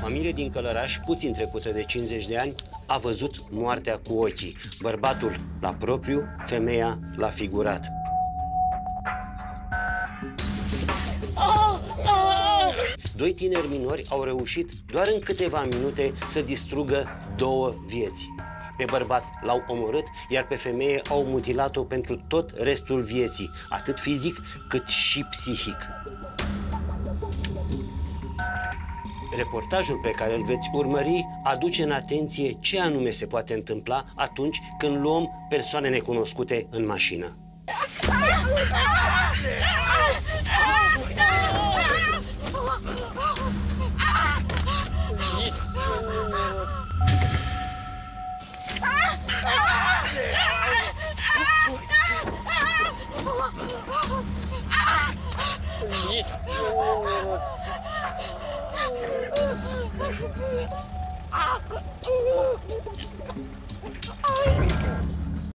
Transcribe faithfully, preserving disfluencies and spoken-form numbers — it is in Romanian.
familie din Călăraș, puțin trecută de cincizeci de ani, a văzut moartea cu ochii. Bărbatul la propriu, femeia la figurat. Doi tineri minori au reușit doar în câteva minute să distrugă două vieți. Pe bărbat l-au omorât, iar pe femeie au mutilat-o pentru tot restul vieții, atât fizic cât și psihic. Reportajul pe care îl veți urmări aduce în atenție ce anume se poate întâmpla atunci când luăm persoane necunoscute în mașină. Ah!